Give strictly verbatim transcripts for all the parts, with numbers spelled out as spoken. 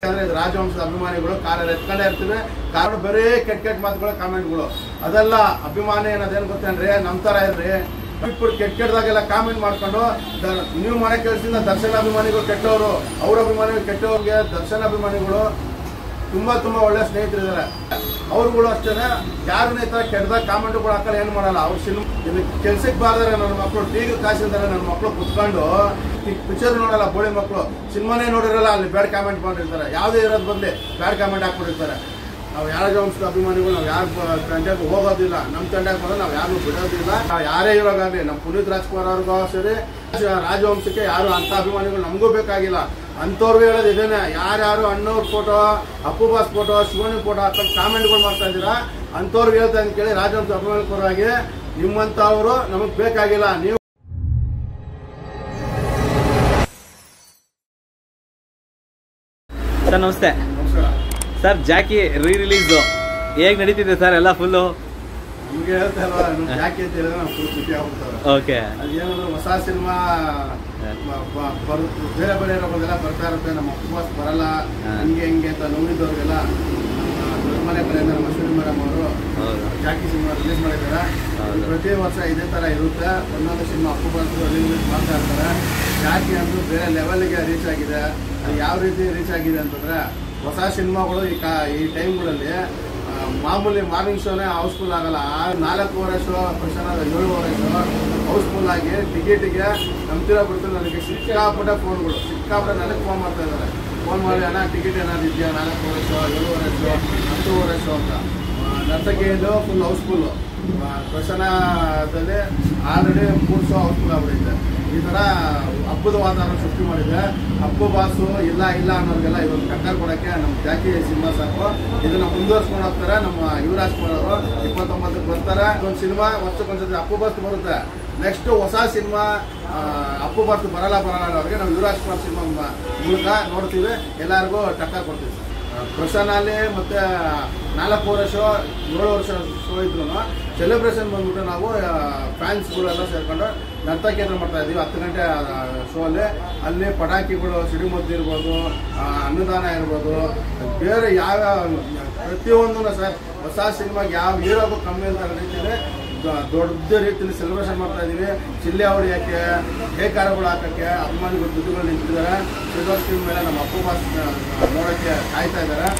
ಏನಕ್ಕೆ ಇದು ರಾಜವಂಶದ ಅಭಿಮಾನಿಗಳು ಕಾಲ ಎತ್ಕೊಂಡೇ ಇರ್ತೀವಿ. ಕಾರಣ ಬರೀ ಕೆಟ್ಟ ಕೆಟ್ಟ ಮಾತುಗಳು ಕಾಮೆಂಟ್ಗಳು ಅದೆಲ್ಲ ಅಭಿಮಾನಿ ಅನ್ನೋದೇನು ಗೊತ್ತೇನ್ರಿ, ನಮ್ಮ ತರ ಇರ್ರಿ. ಬಿಟ್ಬಿಟ್ಟು ಕೆಟ್ಟ ಕೆಟ್ಟದಾಗೆಲ್ಲ ಕಾಮೆಂಟ್ ಮಾಡ್ಕೊಂಡು ನೀವು ಮನೆ ಕೆಲಸದಿಂದ ದರ್ಶನ ಅಭಿಮಾನಿಗಳು ಕೆಟ್ಟವರು, ಅವ್ರ ಅಭಿಮಾನಿಗಳು ಕೆಟ್ಟವ್ರಿಗೆ ದರ್ಶನ ಅಭಿಮಾನಿಗಳು ತುಂಬಾ ತುಂಬಾ ಒಳ್ಳೆ ಸ್ನೇಹಿತರಿದ್ದಾರೆ. ಅವ್ರುಗಳು ಅಷ್ಟೇ ಯಾರನ್ನ ಈ ತರ ಕೆಟ್ಟದಾಗ ಕಾಮೆಂಟ್ಗಳು ಹಾಕಲ್ಲ, ಏನ್ ಮಾಡಲ್ಲ. ಅವ್ರು ಸಿನಿಮಾ ಇದು ಕೆಲ್ಸಕ್ಕೆ ಬಾರ್ದಾರೆ ನನ್ನ ಮಕ್ಕಳು, ಟಿವಿ ಕಾಸಿದ್ದಾರೆ ನನ್ನ ಮಕ್ಕಳು ಕುತ್ಕೊಂಡು ಪಿಕ್ಚರ್ ನೋಡಲ್ಲ, ಬೋಳಿ ಮಕ್ಕಳು ಸಿನಿಮಾನೇ ನೋಡಿರಲ್ಲ, ಅಲ್ಲಿ ಬ್ಯಾಡ್ ಕಾಮೆಂಟ್ ಮಾಡಿರ್ತಾರೆ. ಯಾವುದೇ ಇರೋದ್ ಬದಲಿ ಬ್ಯಾಡ್ ಕಾಮೆಂಟ್ ಹಾಕ್ಬಿಟ್ಟಿರ್ತಾರೆ. ನಾವು ಯಾರ ವಂಶದ ಅಭಿಮಾನಿಗಳು ನಾವು ಯಾರು ತಂಡಕ್ಕೆ ಹೋಗೋದಿಲ್ಲ, ನಮ್ಮ ತಂಡಕ್ಕೆ ಬರೋದು ನಾವು ಯಾರು ಬಿಡೋದಿಲ್ಲ. ನಾವು ಯಾರೇ ಇರೋಗಾಗ್ಲಿ, ನಮ್ಮ ಪುನೀತ್ ರಾಜ್ಕುಮಾರ್ ಅವ್ರಿಗೂ ಸರಿ, ರಾಜವಂಶಕ್ಕೆ ಯಾರು ಅಂತ ಅಭಿಮಾನಿಗಳು ನಮಗೂ ಬೇಕಾಗಿಲ್ಲ. ಅಂಥವ್ರು ಹೇಳೋದು ಇದೇನೆ, ಯಾರ್ಯಾರು ಅಣ್ಣವ್ರ photo, Appu boss photo, Shivanna photo ಹಾಕೊಂಡು ಕಾಮೆಂಟ್ಗಳು ಮಾಡ್ತಾ ಇದ್ದೀರಾ, ಅಂಥವ್ರಿಗೆ ಹೇಳ್ತಾ ಅಂತ ಕೇಳಿ ರಾಜವಂಶ ಅಭಿಮಾನಿ ಪರವಾಗಿ ನಿಮ್ಮಂಥವ್ರು ನಮಗ್ ಬೇಕಾಗಿಲ್ಲ. ನೀವು ಸರ್ ನಮಸ್ತೆ. ಸರ್ ಜಾಕಿ ರೀ ರಿಲೀಸ್ ಹೇಗೆ ನಡೀತಿದೆ ಸರ್? ಎಲ್ಲ ಫುಲ್ಲು ನಿಮ್ಗೆ ಹೇಳ್ತಾ ಇಲ್ವಾ, ಜಾಕಿ ಅಂತ ಹೇಳಿದ್ರೆ ನಾವು ಫುಲ್ ಖುಷಿ ಆಗ್ಬಿಡ್ತಾರೆ. ಓಕೆ, ಅದೇನಂದ್ರೆ ಹೊಸ ಸಿನಿಮಾ ಬೇರೆ ಬೇರೆ ಇರೋದೆಲ್ಲ ಬರ್ತಾ ಇರುತ್ತೆ. ನಮ್ಮ ಉಪವಾಸ ಬರಲ್ಲ ಹಂಗೆ ಹಿಂಗೆ ಅಂತ ನೋಡಿದವ್ರಿಗೆಲ್ಲ ಮನೆ ಕಡೆಯಿಂದ ನಮ್ಮ ಅಶ್ವಿನಿ ಮೇಡಮ್ ಅವರು ಜಾಕಿ ಸಿನಿಮಾ ರಿಲೀಸ್ ಮಾಡಿದ್ದಾರೆ. ಪ್ರತಿ ವರ್ಷ ಇದೇ ತರ ಇರುತ್ತೆ, ಒಂದೊಂದು ಸಿನಿಮಾ ಉಪವಾಸ ರಿಲೀಸ್ ಮಾಡ್ತಾ ಇರ್ತಾರೆ. ಜಾಕಿ ಅಂತೂ ಬೇರೆ ಲೆವೆಲ್ಗೆ ರೀಚ್ ಆಗಿದೆ. ಅದು ಯಾವ ರೀತಿ ರೀಚ್ ಆಗಿದೆ ಅಂತಂದ್ರೆ, ಹೊಸ ಸಿನಿಮಾಗಳು ಈ ಕಾ ಈ ಟೈಮ್ಗಳಲ್ಲಿ ಮಾಮೂಲಿ ಮಾರ್ನಿಂಗ್ ಶೋನೇ ಹೌಸ್ಫುಲ್ ಆಗಲ್ಲ. ಆ ನಾಲ್ಕೂವರೆ ಶೋ ಪ್ರಶ್ನ ಏಳುವರೆ ಶೋ ಹೌಸ್ಫುಲ್ ಆಗಿ ಟಿಕೆಟಿಗೆ ನಂಬ್ತಿರೋ ಬಿಡ್ತು. ನನಗೆ ಸಿಕ್ಕಾಪಟ್ಟೆ ಫೋನ್ಗಳು ಸಿಕ್ಕಾಪಟ್ಟೆ ನನಗೆ ಫೋನ್ ಮಾಡ್ತಾ ಇದ್ದಾರೆ. ಫೋನ್ ಮಾಡಿ ಅಣ್ಣ ಟಿಕೆಟ್ ಏನಾದ್ರು ಇದೆಯಾ, ನಾಲ್ಕೂವರೆ ಶೋ, ಏಳುವರೆ ಶೋ, ಹತ್ತೂವರೆ ಶೋ ಅಂತ. ನರ್ತಕಿಯದು ಫುಲ್ ಹೌಸ್ಫುಲ್ಲು, ಪ್ರಸನ್ನದಲ್ಲಿ ಆಲ್ರೆಡಿ ಮೂರು ಶೋ ಹೌಸ್ಫುಲ್ ಆಗ್ಬಿಟ್ಟಿದೆ. ಈ ಥರ ಹಬ್ಬದ ವಾತಾವರಣ ಸೃಷ್ಟಿ ಮಾಡಿದೆ. ಅಪ್ಪು ಬಾಸು ಇಲ್ಲ ಇಲ್ಲ ಅನ್ನೋರಿಗೆಲ್ಲ ಇವತ್ತು ಟಕ್ಕರ್ ಕೊಡೋಕ್ಕೆ ನಮ್ಮ ಜಾಕಿ ಸಿನಿಮಾ ಸಾಕು. ಇದನ್ನ ಮುಂದುವರ್ಸ್ಕೊಂಡು ಹೋಗ್ತಾರೆ. ನಮ್ಮ ಯುವರಾಜ್ ಕುಮಾರ್ ಅವರು ಇಪ್ಪತ್ತೊಂಬತ್ತಕ್ಕೆ ಬರ್ತಾರೆ. ಒಂದು ಸಿನಿಮಾ ವರ್ಷಕ್ಕೊಂದ್ಸತಿ ಅಪ್ಪು ಬಾಸ್ ಬರುತ್ತೆ. ನೆಕ್ಸ್ಟ್ ಹೊಸ ಸಿನಿಮಾ ಅಪ್ಪು ಬಾಸ್ ಬರಲ್ಲ ಬರಲ್ಲ ಅನ್ನೋರಿಗೆ ನಾವು ಯುವರಾಜ್ ಕುಮಾರ್ ಸಿನಿಮಾ ಮೂಲಕ ನೋಡ್ತೀವಿ, ಎಲ್ಲರಿಗೂ ಟಕ್ಕರ್ ಕೊಡ್ತೀವಿ ಸರ್. ಪ್ರಸನ್ನಲ್ಲಿ ಮತ್ತೆ ನಾಲ್ಕೂವರೆ ಶೋ, ಏಳು ವರ್ಷ ಶೋ ಇದ್ರು ಸೆಲೆಬ್ರೇಷನ್ ಬಂದ್ಬಿಟ್ಟು ನಾವು ಫ್ಯಾನ್ಸ್ಗಳೆಲ್ಲ ಸೇರ್ಕೊಂಡು ನರ್ತಕೇಂದ್ರ ಮಾಡ್ತಾ ಇದ್ದೀವಿ. ಹತ್ತು ಗಂಟೆ ಶೋ ಅಲ್ಲಿ ಅಲ್ಲಿ ಪಟಾಕಿಗಳು, ಸಿಡಿಮದ್ದು ಇರ್ಬೋದು, ಅನ್ನದಾನ ಇರ್ಬೋದು, ಬೇರೆ ಯಾವ ಪ್ರತಿಯೊಂದೂ ಸರ್ ಹೊಸ ಸಿನಿಮಾಗೆ ಯಾವ ಹೀರೋಗೂ ಕಮ್ಮಿ ಅಂತ ರೀತಿಯಲ್ಲಿ ದೊಡ್ಡ ರೀತಿಯಲ್ಲಿ ಸೆಲೆಬ್ರೇಷನ್ ಮಾಡ್ತಾ ಇದೀವಿ. ಚಿಲ್ಲೆ ಹೊಡಿಯೋಕ್ಕೆ, ಬೇಕಾರಗಳು ಹಾಕೋಕ್ಕೆ ಅಭಿಮಾನಿಗಳು ದುಡ್ಡುಗಳು ನಿಂತಿದ್ದಾರೆ. ಸಿಲ್ವರ್ ಸ್ಕ್ರೀನ್ ಮೇಲೆ ನಮ್ಮ ಅಪ್ಪು ಬಾಸ್ ನೋಡೋಕ್ಕೆ ಕಾಯ್ತಾ ಇದ್ದಾರೆ.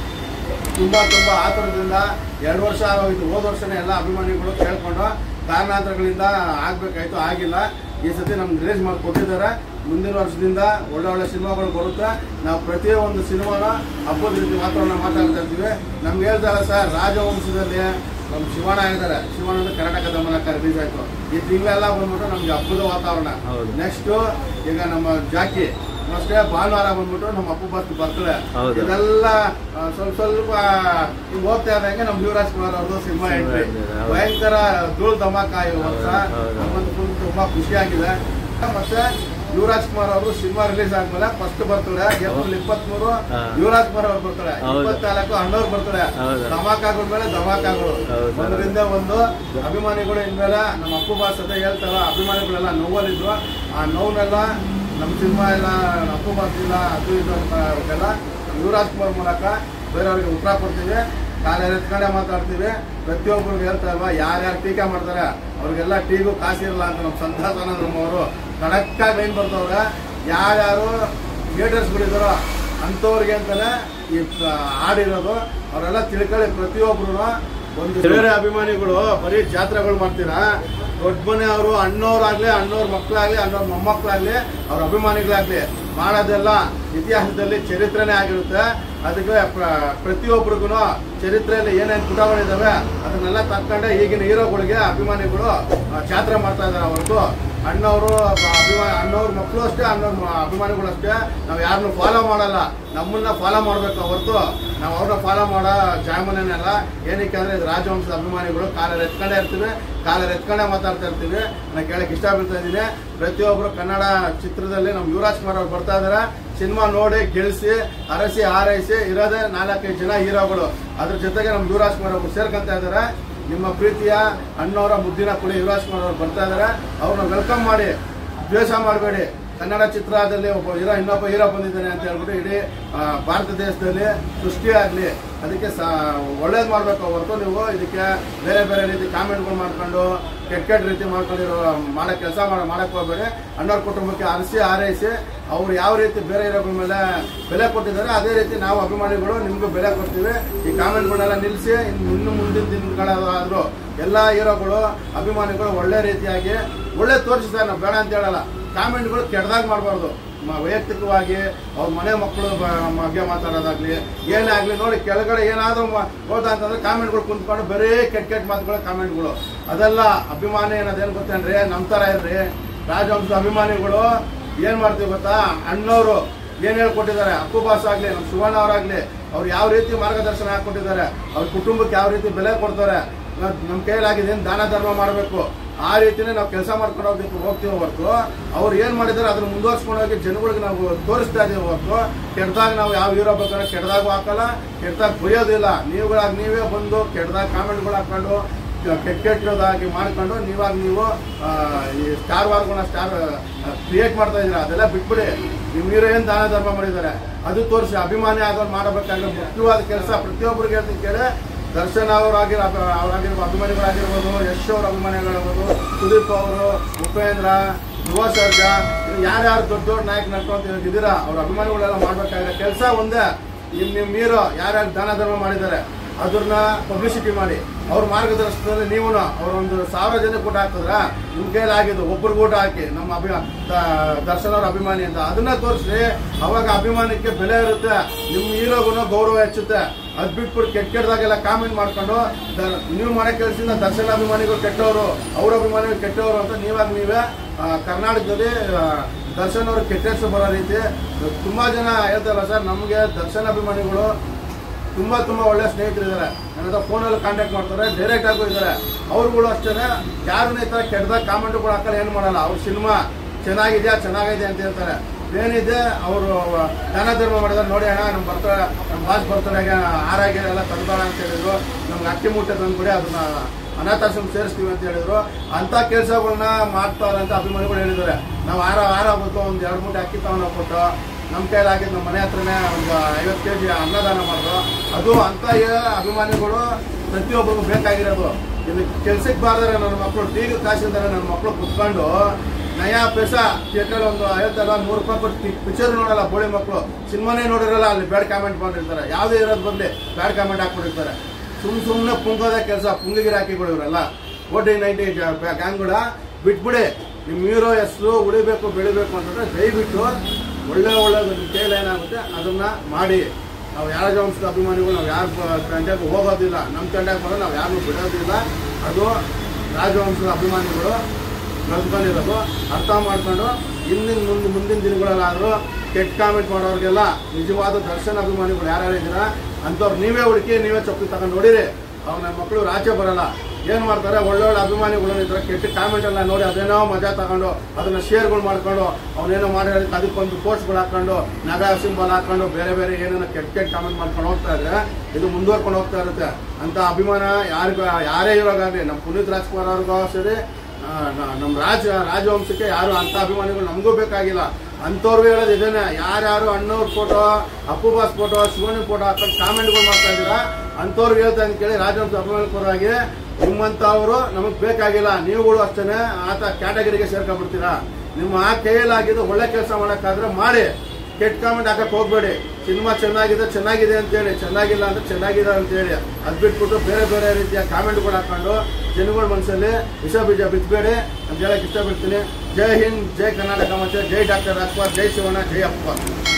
ತುಂಬ ತುಂಬ ಆತುರದಿಂದ ಎರಡು ವರ್ಷ ಆಗೋಗಿತ್ತು. ಹೋದ ವರ್ಷನೇ ಎಲ್ಲ ಅಭಿಮಾನಿಗಳು ಕೇಳ್ಕೊಂಡು ಕಾರಣಾಂತರಗಳಿಂದ ಆಗಬೇಕಾಯ್ತು, ಆಗಿಲ್ಲ. ಈ ಸತಿ ನಮ್ಗೆ ರಿಲೀಸ್ ಮಾಡಿ ಕೊಟ್ಟಿದ್ದಾರೆ. ಮುಂದಿನ ವರ್ಷದಿಂದ ಒಳ್ಳೆ ಒಳ್ಳೆ ಸಿನಿಮಾಗಳು ಬರುತ್ತೆ. ನಾವು ಪ್ರತಿಯೊಂದು ಸಿನಿಮಾನ ಹಬ್ಬದ ರೀತಿ ವಾತಾವರಣ ಮಾತಾಡ್ತಾ ಇರ್ತೀವಿ. ನಮ್ಗೆ ಹೇಳ್ತಾರೆ ಸರ್, ರಾಜವಂಶದಲ್ಲಿ ನಮ್ಮ ಶಿವಣ್ಣ ಇದ್ದಾರೆ. ಶಿವಣ್ಣ ಅಂದ್ರೆ ಕರ್ನಾಟಕ ದಮನಕ ರಿಲೀಸ್ ಆಯ್ತು. ಈ ತಿಂಗಳೆಲ್ಲ ಬಂದ್ಬಿಟ್ಟು ನಮ್ಗೆ ಹಬ್ಬದ ವಾತಾವರಣ. ನೆಕ್ಸ್ಟ್ ಈಗ ನಮ್ಮ ಜಾಕಿ ಅಷ್ಟೇ ಭಾನುವಾರ ಬಂದ್ಬಿಟ್ಟು ನಮ್ಮ ಅಪ್ಪು ಬಾಸ್ ಬರ್ತದೆ. ಇದೆಲ್ಲ ಸ್ವಲ್ಪ ಸ್ವಲ್ಪ ಈಗ ಹೋಗ್ತಾ ಇದ್ದಂಗೆ ನಮ್ಮ ಯುವರಾಜ್ ಕುಮಾರ್ ಅವ್ರದ್ದು ಸಿನಿಮಾ ಎಂಟ್ರಿ ಭಯಂಕರ ಧೂಳ್ ಧಮಾಕ ಈ ವರ್ಷ. ನಮ್ಮದು ಫುಲ್ ತುಂಬಾ ಖುಷಿ ಆಗಿದೆ. ಮತ್ತೆ ಯುವರಾಜ್ ಕುಮಾರ್ ಅವರು ಸಿನಿಮಾ ರಿಲೀಸ್ ಆದ್ಮೇಲೆ ಫಸ್ಟ್ ಬರ್ತಾರೆ ಏಪ್ರಿಲ್ ಇಪ್ಪತ್ತ್ ಮೂರು ಯುವರಾಜ್ ಕುಮಾರ್ ಅವ್ರು ಬರ್ತಾರೆ. ಇಪ್ಪತ್ನಾಲ್ಕು ಅಣ್ಣವ್ರು ಬರ್ತಾರೆ. ಧಮಾಕಾಗಳ ಮೇಲೆ ಧಮಾಕಾಗಳು ಒಂದರಿಂದ ಒಂದು. ಅಭಿಮಾನಿಗಳು ಇನ್ಮೇಲೆ ನಮ್ಮ ಅಪ್ಪು ಬಾಸ್ ಅಂತ ಹೇಳ್ತಾರ, ಅಭಿಮಾನಿಗಳೆಲ್ಲ ನೋವಲ್ಲಿದ್ರು. ಆ ನೋವನ್ನೆಲ್ಲ ನಮ್ಮ ಸಿನಿಮಾ ಎಲ್ಲ ಅಪ್ಪು ಬಾಸ್ ಇಲ್ಲ ಅದು ಇದು ಅಂತೆಲ್ಲ ಯುವರಾಜ್ ಕುಮಾರ್ ಮೂಲಕ ಬೇರೆಯವ್ರಿಗೆ ಉತ್ತರ ಕೊಡ್ತೀವಿ. ಕಾಲ ಎತ್ಕೊಂಡೆ ಮಾತಾಡ್ತೀವಿ. ಪ್ರತಿಯೊಬ್ಬರಿಗೆ ಹೇಳ್ತಾ ಇಲ್ವಾ, ಯಾರ್ಯಾರು ಟೀಕೆ ಮಾಡ್ತಾರೆ ಅವ್ರಿಗೆಲ್ಲ ಟೀಗೂ ಕಾಸಿರಲ್ಲ ಅಂತ ನಮ್ಮ ಸಂತಾಸನಂದ್ರಮ್ಮ ಅವರು ಕಡಕ್ಕಾಗಿ ಏನ್ ಬರ್ತವ್ರೆ. ಯಾರ್ಯಾರು ಥಿಯೇಟರ್ಸ್ಗಳಿದ್ದಾರೋ ಅಂಥವ್ರಿಗೆ ಅಂತಾನೆ ಈ ಹಾಡಿರೋದು. ಅವರೆಲ್ಲ ತಿಳ್ಕೊಳ್ಳಿ. ಪ್ರತಿಯೊಬ್ರು ಒಂದು ಬೇರೆ ಅಭಿಮಾನಿಗಳು ಬರೀ ಜಾತ್ರೆಗಳು ಮಾಡ್ತೀರಾ. ದೊಡ್ಡ ಮನೆ ಅವರು ಅಣ್ಣವ್ರಾಗ್ಲಿ, ಅಣ್ಣವ್ರ ಮಕ್ಕಳಾಗ್ಲಿ, ಅಣ್ಣವ್ರ ಮೊಮ್ಮಕ್ಕಳಾಗ್ಲಿ, ಅವ್ರ ಅಭಿಮಾನಿಗಳಾಗ್ಲಿ ಮಾಡೋದೆಲ್ಲ ಇತಿಹಾಸದಲ್ಲಿ ಚರಿತ್ರೆನೇ ಆಗಿರುತ್ತೆ. ಅದಕ್ಕೆ ಪ್ರತಿಯೊಬ್ಬರಿಗೂ ಚರಿತ್ರೆಯಲ್ಲಿ ಏನೇನು ಪುಟಗಳಿದ್ದಾವೆ ಅದನ್ನೆಲ್ಲ ತಕ್ಕೊಂಡೆ ಈಗಿನ ಹೀರೋಗಳಿಗೆ ಅಭಿಮಾನಿಗಳು ಜಾತ್ರೆ ಮಾಡ್ತಾ ಇದ್ದಾರೆ. ಅವ್ರದ್ದು ಅಣ್ಣವರು ಅಭಿಮಾನ ಅಣ್ಣವ್ರ ಮಕ್ಕಳು ಅಷ್ಟೇ, ಅಣ್ಣವ್ರ ಅಭಿಮಾನಿಗಳು ಅಷ್ಟೇ. ನಾವು ಯಾರನ್ನು ಫಾಲೋ ಮಾಡಲ್ಲ, ನಮ್ಮನ್ನ ಫಾಲೋ ಮಾಡ್ಬೇಕು ಹೊರತು ನಾವು ಅವ್ರನ್ನ ಫಾಲೋ ಮಾಡೋ ಜಾಮನೇನಲ್ಲ. ಏನಕ್ಕೆ ಅಂದ್ರೆ ಇದು ರಾಜವಂಶದ ಅಭಿಮಾನಿಗಳು. ಕಾಲ ಎತ್ಕೊಂಡೇ ಇರ್ತೀವಿ, ಕಾಲ ಎತ್ಕೊಂಡೇ ಮಾತಾಡ್ತಾ ಇರ್ತೀವಿ. ನಾನು ಕೇಳಕ್ಕೆ ಇಷ್ಟ ಬೀಳ್ತಾ ಇದ್ದೀನಿ. ಪ್ರತಿಯೊಬ್ಬರು ಕನ್ನಡ ಚಿತ್ರದಲ್ಲಿ ನಮ್ಮ ಯುವರಾಜ್ ಕುಮಾರ್ ಅವ್ರು ಬರ್ತಾ ಇದಾರೆ. ಸಿನಿಮಾ ನೋಡಿ ಗೆಲ್ಸಿ ಅರಸಿ ಹಾರೈಸಿ ಇರೋದೇ ನಾಲ್ಕೈದು ಜನ ಹೀರೋಗಳು. ಅದ್ರ ಜೊತೆಗೆ ನಮ್ಮ ಯುವರಾಜ್ ಕುಮಾರ್ ಅವರು ಸೇರ್ಕೊಂತ ಇದ್ದಾರೆ. ನಿಮ್ಮ ಪ್ರೀತಿಯ ಅಣ್ಣವರ ಮುದ್ದಿನ ಕುಳಿ ಯುವರಾಜ್ ಕುಮಾರ್ ಅವರು ಬರ್ತಾ ಇದ್ದಾರೆ. ಅವ್ರನ್ನ ವೆಲ್ಕಮ್ ಮಾಡಿ, ದ್ವೇಷ ಮಾಡಬೇಡಿ. ಕನ್ನಡ ಚಿತ್ರದಲ್ಲಿ ಒಬ್ಬ ಹೀರೋ ಇನ್ನೊಬ್ಬ ಹೀರೋ ಬಂದಿದ್ದಾನೆ ಅಂತ ಹೇಳ್ಬಿಟ್ಟು ಇಡೀ ಭಾರತ ದೇಶದಲ್ಲಿ ಸೃಷ್ಟಿಯಾಗಲಿ, ಅದಕ್ಕೆ ಸ ಒಳ್ಳೇದು ಮಾಡಬೇಕು ಹೊರತು ನೀವು ಇದಕ್ಕೆ ಬೇರೆ ಬೇರೆ ರೀತಿ ಕಾಮೆಂಟ್ಗಳು ಮಾಡ್ಕೊಂಡು ಕೆಟ್ಟ ಕೆಟ್ಟ ರೀತಿ ಮಾಡ್ಕೊಂಡಿರೋ ಮಾಡೋ ಕೆಲಸ ಮಾಡೋ ಮಾಡಕ್ಕೆ ಹೋಗಬೇಡಿ. ಅಣ್ಣವ್ರ ಕುಟುಂಬಕ್ಕೆ ಅರಸಿ ಆರೈಸಿ ಅವ್ರು ಯಾವ ರೀತಿ ಬೇರೆ ಹೀರೋಗಳ ಮೇಲೆ ಬೆಲೆ ಕೊಟ್ಟಿದ್ದಾರೆ ಅದೇ ರೀತಿ ನಾವು ಅಭಿಮಾನಿಗಳು ನಿಮಗೂ ಬೆಲೆ ಕೊಡ್ತೀವಿ. ಈ ಕಾಮೆಂಟ್ಗಳನ್ನೆಲ್ಲ ನಿಲ್ಲಿಸಿ ಇನ್ನು ಮುಂದಿನ ದಿನಗಳಾದರೂ ಎಲ್ಲ ಹೀರೋಗಳು ಅಭಿಮಾನಿಗಳು ಒಳ್ಳೆ ರೀತಿಯಾಗಿ ಒಳ್ಳೆ ತೋರಿಸ್ತಾರೆ. ನಾವು ಬೇಡ ಅಂತ ಹೇಳಲ್ಲ, ಕಾಮೆಂಟ್ಗಳು ಕೆಟ್ಟದಾಗ ಮಾಡಬಾರ್ದು. ವೈಯಕ್ತಿಕವಾಗಿ ಅವ್ರ ಮನೆ ಮಕ್ಕಳು ಬಗ್ಗೆ ಮಾತಾಡೋದಾಗ್ಲಿ ಏನೇ ಆಗಲಿ ನೋಡಿ, ಕೆಳಗಡೆ ಏನಾದರೂ ಹೋದ ಅಂತಂದ್ರೆ ಕಾಮೆಂಟ್ಗಳು ಕುಂತ್ಕೊಂಡು ಬರೀ ಕೆಟ್ಟ ಕೆಟ್ಟ ಮಾತುಗಳು ಕಾಮೆಂಟ್ಗಳು. ಅದೆಲ್ಲ ಅಭಿಮಾನಿ ಅನ್ನೋದೇನು ಗೊತ್ತೇನ್ರಿ, ನಮ್ಮ ಥರ ಇರ್ರಿ. ರಾಜವಂಶದ ಅಭಿಮಾನಿಗಳು ಏನು ಮಾಡ್ತೀವಿ ಗೊತ್ತಾ, ಅಣ್ಣವರು ಏನು ಹೇಳ್ಕೊಟ್ಟಿದ್ದಾರೆ, ಅಪ್ಪು ಬಾಸ್ ಆಗಲಿ ನಮ್ಮ ಸುವರ್ಣ ಅವರಾಗಲಿ ಅವ್ರು ಯಾವ ರೀತಿ ಮಾರ್ಗದರ್ಶನ ಹಾಕ್ಕೊಟ್ಟಿದ್ದಾರೆ, ಅವ್ರ ಕುಟುಂಬಕ್ಕೆ ಯಾವ ರೀತಿ ಬೆಲೆ ಕೊಡ್ತಾರೆ, ನಮ್ಮ ಕೈಲಾಗಿದೆ ಏನು ದಾನ ಧರ್ಮ ಮಾಡಬೇಕು ಆ ರೀತಿನೇ ನಾವು ಕೆಲಸ ಮಾಡ್ಕೊಂಡು ಹೋಗ್ಬೇಕು ಹೋಗ್ತೀವಿ ಹೊರತು ಅವ್ರು ಏನು ಮಾಡಿದ್ದಾರೆ ಅದನ್ನು ಮುಂದುವರ್ಸ್ಕೊಂಡು ಹೋಗಿ ಜನಗಳಿಗೆ ನಾವು ತೋರಿಸ್ತಾ ಇದ್ದೀವಿ ಹೊರತು ಕೆಟ್ಟದಾಗ ನಾವು ಯಾವ ಹೀರೋ ಬೇಕಾದ್ರೆ ಕೆಟ್ಟದಾಗೂ ಹಾಕಲ್ಲ, ಕೆಟ್ಟದಾಗ ಬೈಯೋದಿಲ್ಲ. ನೀವುಗಳಾಗಿ ನೀವೇ ಬಂದು ಕೆಟ್ಟದಾಗ ಕಾಮೆಂಟ್ಗಳು ಹಾಕೊಂಡು ಕೆಟ್ಟ ಕೆಟ್ಟದಾಗಿ ಮಾಡ್ಕೊಂಡು ನೀವಾಗ ನೀವು ಈ ಸ್ಟಾರ್ ವಾರ್ಗಳನ್ನ ಸ್ಟಾರ್ ಕ್ರಿಯೇಟ್ ಮಾಡ್ತಾ ಇದ್ದೀರಾ. ಅದೆಲ್ಲ ಬಿಟ್ಬಿಡಿ. ನಿಮ್ಮ ಹೀರೋ ಏನು ದಾನ ಧರ್ಮ ಮಾಡಿದ್ದಾರೆ ಅದು ತೋರಿಸಿ. ಅಭಿಮಾನಿ ಆಗೋರು ಮಾಡಬೇಕಾದ್ರೆ ಮುಖ್ಯವಾದ ಕೆಲಸ ಪ್ರತಿಯೊಬ್ಬರಿಗೆ ಹೇಳ್ತೀನಿ ಕೇಳಿ. ದರ್ಶನ್ ಅವರಾಗಿರೋ ಅವರಾಗಿರೋ ಅಭಿಮಾನಿಗಳಾಗಿರ್ಬೋದು, ಯಶ್ ಅವ್ರ ಅಭಿಮಾನಿಗಳಾಗಿರ್ಬೋದು, ಸುದೀಪ್ ಅವರು, ಉಪೇಂದ್ರ, ಯುವ ಸರ್ಜಾ, ಯಾರ್ಯಾರು ದೊಡ್ಡ ದೊಡ್ಡ ನಾಯಕ ನಡ್ಕೊಂತ ಇದ್ದೀರಾ ಅವ್ರ ಅಭಿಮಾನಿಗಳೆಲ್ಲ ಮಾಡ್ಬೇಕಾಗಿರೋ ಕೆಲಸ ಒಂದೇ. ನಿಮ್ಮ ನಿಮ್ಮ ಹೀರೋ ಯಾರ್ಯಾರು ದಾನ ಧರ್ಮ ಮಾಡಿದ್ದಾರೆ ಅದನ್ನ ಪಬ್ಲಿಸಿಟಿ ಮಾಡಿ. ಅವ್ರ ಮಾರ್ಗದರ್ಶನದಲ್ಲಿ ನೀವು ಅವ್ರೊಂದು ಸಾವಿರ ಜನ ಊಟ ಹಾಕಿದ್ರ ನಿಮ್ಮ ಕೈಲಿ ಆಗಿದ್ದು ಒಬ್ಬರಿಗೆ ಊಟ ಹಾಕಿ ನಮ್ಮ ಅಭಿ ದರ್ಶನ್ ಅವ್ರ ಅಭಿಮಾನಿ ಅಂತ ಅದನ್ನ ತೋರಿಸ್ರಿ. ಅವಾಗ ಅಭಿಮಾನಕ್ಕೆ ಬೆಲೆ ಇರುತ್ತೆ, ನಿಮ್ಮ ಹೀರೋಗೂ ಗೌರವ ಹೆಚ್ಚುತ್ತೆ. ಅದ್ ಬಿಟ್ಬಿಟ್ಟು ಕೆಟ್ಟ ಕೆಟ್ಟದಾಗೆಲ್ಲ ಕಾಮೆಂಟ್ ಮಾಡ್ಕೊಂಡು ನೀವು ಮಾಡೋ ಕೆಲಸದಿಂದ ದರ್ಶನ್ ಅಭಿಮಾನಿಗಳು ಕೆಟ್ಟವರು, ಅವ್ರ ಅಭಿಮಾನಿಗಳು ಕೆಟ್ಟವರು ಅಂತ ನೀವಾಗ ನೀವೇ ಕರ್ನಾಟಕದಲ್ಲಿ ದರ್ಶನ್ ಅವರು ಕೆಟ್ಟ ಹೆಸರು ಬರೋ ರೀತಿ ತುಂಬಾ ಜನ ಹೇಳ್ತಾರಲ್ಲ ಸರ್. ನಮಗೆ ದರ್ಶನ್ ಅಭಿಮಾನಿಗಳು ತುಂಬಾ ತುಂಬಾ ಒಳ್ಳೆ ಸ್ನೇಹಿತರಿದ್ದಾರೆ. ನನ್ನ ಹತ್ರ ಫೋನಲ್ಲಿ ಕಾಂಟ್ಯಾಕ್ಟ್ ಮಾಡ್ತಾರೆ, ಡೈರೆಕ್ಟ್ ಆಗೂ ಇದ್ದಾರೆ. ಅವ್ರುಗಳು ಅಷ್ಟೇ ಯಾರನ್ನ ಈ ಥರ ಕೆಟ್ಟದಾಗ ಕಾಮೆಂಟ್ಗಳು ಹಾಕಲ್ಲ, ಏನು ಮಾಡಲ್ಲ. ಅವ್ರ ಸಿನಿಮಾ ಚೆನ್ನಾಗಿದೆಯಾ ಚೆನ್ನಾಗಿದೆ ಅಂತ ಹೇಳ್ತಾರೆ. ಏನಿದೆ ಅವರು ದಾನ ಧರ್ಮ ಮಾಡಿದ್ರೆ ನೋಡಿ ಅಣ್ಣ ನಮ್ಮ ಬರ್ತಾರೆ ನಮ್ಮ ಬಾಸ್ ಬರ್ತಾರೆ ಆರಾಗಿ ಎಲ್ಲ ತಂದಾಳ ಅಂತ ಹೇಳಿದ್ರು. ನಮ್ಗೆ ಅಕ್ಕಿ ಮುಟ್ಟೆ ತಂದ್ಬಿಡಿ ಅದನ್ನ ಅನಾಥಾಶ್ರಮ ಸೇರಿಸ್ತೀವಿ ಅಂತ ಹೇಳಿದ್ರು. ಅಂಥ ಕೆಲಸಗಳನ್ನ ಮಾಡ್ತಾರೆ ಅಂತ ಅಭಿಮಾನಿಗಳು ಹೇಳಿದ್ದಾರೆ. ನಾವು ಆರ ಆರ ಆಗುತ್ತೆ ಒಂದು ಎರಡು ಮೂಟೆ ಅಕ್ಕಿ ತಗೊಂಡು ಹೋಗ್ಬಿಟ್ಟು ನಮ್ಮ ಕೈಲಾಗಿದ್ದು ನಮ್ಮ ಮನೆ ಹತ್ರನೇ ಒಂದು ಐವತ್ತು ಕೆ ಜಿ ಅನ್ನದಾನ ಮಾಡಿದ್ರು. ಅದು ಅಂಥ ಅಭಿಮಾನಿಗಳು ಪ್ರತಿಯೊಬ್ಬರಿಗೂ ಬೇಕಾಗಿರೋದು. ಇಲ್ಲಿ ಕೆಲ್ಸಕ್ಕೆ ಬಾರ್ದಾರೆ ನನ್ನ ಮಕ್ಕಳು ಟೀಗೆ ಕಾಸಿದ್ದಾರೆ ನನ್ನ ಮಕ್ಕಳು ಕುತ್ಕೊಂಡು ನಯಾ ಪೈಸಾ ಥಿಯೇಟರ್ ಒಂದು ಐವತ್ತಲ್ಲ ನೂರು ರೂಪಾಯಿ ಕೊಟ್ಟು ಪಿಕ್ಚರ್ ನೋಡಲ್ಲ. ಬೋಳಿ ಮಕ್ಕಳು ಸಿನಿಮಾನೇ ನೋಡಿರಲ್ಲ, ಅಲ್ಲಿ ಬ್ಯಾಡ್ ಕಾಮೆಂಟ್ ಮಾಡಿರ್ತಾರೆ. ಯಾವುದೇ ಇರೋದು ಬಂದು ಬ್ಯಾಡ್ ಕಾಮೆಂಟ್ ಹಾಕ್ಬಿಟ್ಟಿರ್ತಾರೆ. ಸುಮ್ ಸುಮ್ಮನೆ ಪುಂಗೋದ ಕೆಲಸ ಪುಂಗಿಗಿರಿ ಹಾಕಿಗಳು ಇವರೆಲ್ಲ ಓಟಿ ನೈಂಟಿ ಗ್ಯಾಂಗ್ಗಳ ಬಿಟ್ಬಿಡಿ. ನಿಮ್ಮ ಹೀರೋ ಹೆಸರು ಉಳಿಬೇಕು ಬೆಳಿಬೇಕು ಅಂತಂದ್ರೆ ದಯವಿಟ್ಟು ಒಳ್ಳೆ ಒಳ್ಳೇದು ನಿಮ್ಮ ಕೈಲಿ ಏನಾಗುತ್ತೆ ಅದನ್ನ ಮಾಡಿ. ನಾವು ಯಾರ ವಂಶದ ಅಭಿಮಾನಿಗಳು ನಾವು ಯಾರು ತಂಡಕ್ಕೆ ಹೋಗೋದಿಲ್ಲ, ನಮ್ಮ ತಂಡಕ್ಕೆ ಬಂದ್ರೆ ನಾವು ಯಾರನ್ನೂ ಬಿಡೋದಿಲ್ಲ. ಅದು ರಾಜವಂಶದ ಅಭಿಮಾನಿಗಳು ನಡೆದುಕೊಂಡಿರೋದು ಅರ್ಥ ಮಾಡ್ಕೊಂಡು ಹಿಂದಿನ ಮುಂದೆ ಮುಂದಿನ ದಿನಗಳಲ್ಲಾದರೂ ಕೆಟ್ಟ ಕಾಮೆಂಟ್ ಮಾಡೋರಿಗೆಲ್ಲ ನಿಜವಾದ ದರ್ಶನ್ ಅಭಿಮಾನಿಗಳು ಯಾರ್ಯಾರು ಇದ್ದೀರಾ ಅಂಥವ್ರು ನೀವೇ ಹುಡುಕಿ ನೀವೇ ಚಪ್ಪಲಿ ತಗೊಂಡು ನೋಡಿರಿ. ಅವ್ರು ನನ್ನ ಮಕ್ಕಳು ರಾಜ್ಯ ಬರಲ್ಲ. ಏನು ಮಾಡ್ತಾರೆ ಒಳ್ಳೊಳ್ಳೆ ಅಭಿಮಾನಿಗಳು ಇದ್ದಾರೆ ಕೆಟ್ಟ ಕಾಮೆಂಟ್ ಎಲ್ಲ ನೋಡಿ ಅದೇನೋ ಮಜಾ ತಗೊಂಡು ಅದನ್ನ ಶೇರ್ಗಳು ಮಾಡ್ಕೊಂಡು ಅವನೇನೋ ಮಾಡಿ ಅದಕ್ಕೊಂದು ಪೋಸ್ಟ್ಗಳು ಹಾಕೊಂಡು ನಗ ಸಿಂಬಲ್ ಹಾಕೊಂಡು ಬೇರೆ ಬೇರೆ ಏನೇನೋ ಕೆಟ್ಟ ಕೆಟ್ಟ ಕಾಮೆಂಟ್ ಮಾಡ್ಕೊಂಡು ಹೋಗ್ತಾ ಇದ್ರೆ ಇದು ಮುಂದುವರ್ಕೊಂಡು ಹೋಗ್ತಾ ಇರುತ್ತೆ. ಅಂತ ಅಭಿಮಾನ ಯಾರಿಗೂ ಯಾರೇ ಇರೋಗಾಗಲಿ ನಮ್ಮ ಪುನೀತ್ ರಾಜ್ಕುಮಾರ್ ಅವ್ರಿಗೂ ಸರಿ ನಮ್ಮ ರಾಜ ರಾಜವಂಶಕ್ಕೆ ಯಾರು ಅಂತ ಅಭಿಮಾನಿಗಳು ನಮಗೂ ಬೇಕಾಗಿಲ್ಲ. ಅಂಥವ್ರಿಗೆ ಹೇಳೋದು ಇದೇನೆ, ಯಾರ್ಯಾರು ಅಣ್ಣವ್ರ photo Appu boss photo Shivanna photo ಹಾಕೊಂಡು ಕಾಮೆಂಟ್ಗಳು ಮಾಡ್ತಾ ಇದ್ದೀರಾ ಅಂಥವ್ರಿಗೆ ಹೇಳ್ತಾ ಅಂತ ಕೇಳಿ ರಾಜವಂಶ ಅಭಿಮಾನಿಕರಾಗಿ ನಿಮ್ಮಂಥವ್ರು ನಮಗೆ ಬೇಕಾಗಿಲ್ಲ. ನೀವುಗಳು ಅಷ್ಟೇ ಆತ ಕ್ಯಾಟಗರಿಗೆ ಸೇರ್ಕೊಂಡ್ಬಿಡ್ತೀರಾ. ನಿಮ್ಮ ಆ ಕೈಯಲ್ಲಾಗಿದ್ದು ಒಳ್ಳೆ ಕೆಲಸ ಮಾಡೋಕ್ಕಾದ್ರೆ ಮಾಡಿ, ಕೆಟ್ಟ ಕಾಮೆಂಟ್ ಹಾಕಕ್ಕೆ ಹೋಗ್ಬೇಡಿ. ಸಿನಿಮಾ ಚೆನ್ನಾಗಿದೆ ಚೆನ್ನಾಗಿದೆ ಅಂತೇಳಿ, ಚೆನ್ನಾಗಿಲ್ಲ ಅಂದ್ರೆ ಚೆನ್ನಾಗಿದೆ ಅಂತೇಳಿ ಅದು ಬಿಟ್ಬಿಟ್ಟು ಬೇರೆ ಬೇರೆ ರೀತಿಯ ಕಾಮೆಂಟ್ಗಳು ಹಾಕೊಂಡು ಜನಗಳ ಮನಸ್ಸಲ್ಲಿ ವಿಷ ಬೀಜ ಬಿತ್ತಬೇಡಿ ಅಂತ ಹೇಳಕ್ಕೆ ಇಷ್ಟಪಡ್ತೀನಿ. ಜೈ ಹಿಂದ್, ಜೈ ಕರ್ನಾಟಕ, ಮತ್ತೆ ಜೈ ಡಾಕ್ಟರ್ ರಾಜ್ಕುಮಾರ್, ಜೈ ಶಿವಣ್ಣ, ಜೈ ಅಪ್ಪ.